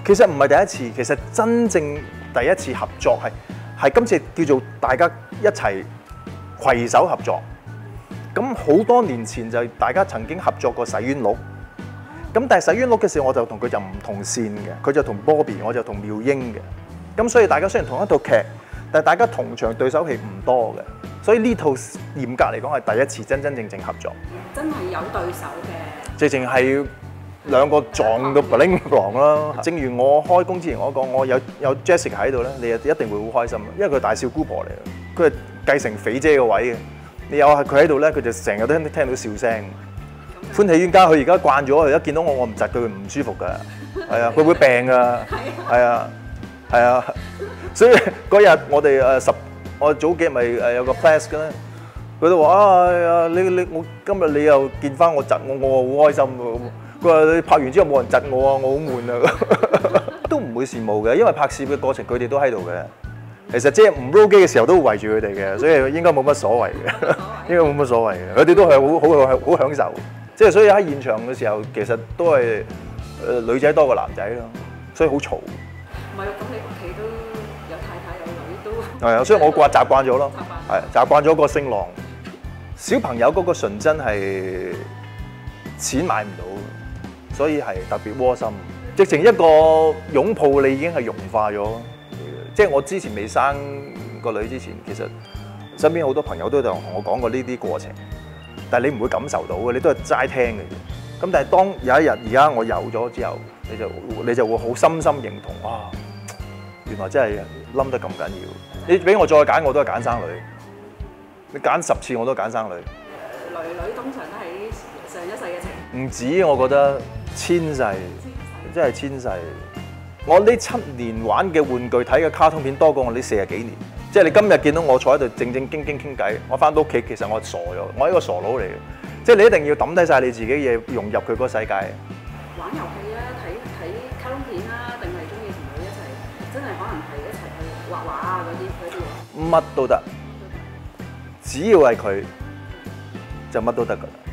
其實唔係第一次，其實真正第一次合作係今次叫做大家一齊攜手合作。咁好多年前就大家曾經合作過《洗冤錄》，咁但係《洗冤錄》嘅時候我就同佢就唔同線嘅，佢就同 Bobby， 我就同妙英嘅。咁所以大家雖然同一套劇，但係大家同場對手戲唔多嘅，所以呢套嚴格嚟講係第一次真真正正合作。 真係有對手嘅， 直情係兩個撞到 bling bling 啦。正如我開工之前我講，我有 Jessica 喺度咧，你一定會好開心，因為佢係大少姑婆嚟嘅，佢係繼承肥姐嘅位嘅。你有佢喺度咧，佢就成日都聽到笑聲。歡喜冤家，佢而家慣咗，佢一見到我唔窒佢，唔舒服㗎。係啊，佢會病㗎。係啊，係啊。所以嗰日我哋我早幾日咪有個 class 嘅咧，佢都話啊，你我今日你又見翻我窒我好開心喎。佢話你拍完之後冇人窒我啊，我好悶啊。都唔會羨慕嘅，因為拍攝嘅過程佢哋都喺度嘅。其實即係唔 roll 機嘅時候都會圍住佢哋嘅，所以應該冇乜所謂嘅，應該冇乜所謂嘅。佢哋都係好享受，即係所以喺現場嘅時候，其實都係女仔多過男仔咯，所以好嘈。 唔係，咁你屋企都有太太有女都係啊，所以我習慣咗咯，係習慣咗個聲浪。小朋友嗰個純真係錢買唔到，所以係特別窩心。直情一個擁抱你已經係融化咗。即係我之前未生個女之前，其實身邊好多朋友都同我講過呢啲過程，但係你唔會感受到嘅，你都係齋聽嘅啫。咁但係當有一日而家我有咗之後，你就會好深深認同，哇！原來真係冧得咁緊要。你俾我再揀，我都係揀生女。你揀10次我都揀生女。 女通常都係上一世嘅情。 唔止，我覺得千世，真係千世。我呢7年玩嘅玩具、睇嘅卡通片多過我呢40幾年。即係你今日見到我坐喺度正正經經傾偈，我翻到屋企其實我傻咗，我係一個傻佬嚟嘅。即係你一定要抌低晒你自己嘢，融入佢嗰個世界。 玩遊戲啊，睇卡通片啊，定係中意同佢一齊，真係可能係一齊去畫畫啊嗰啲。 乜都得，只要係佢就乜都得㗎啦。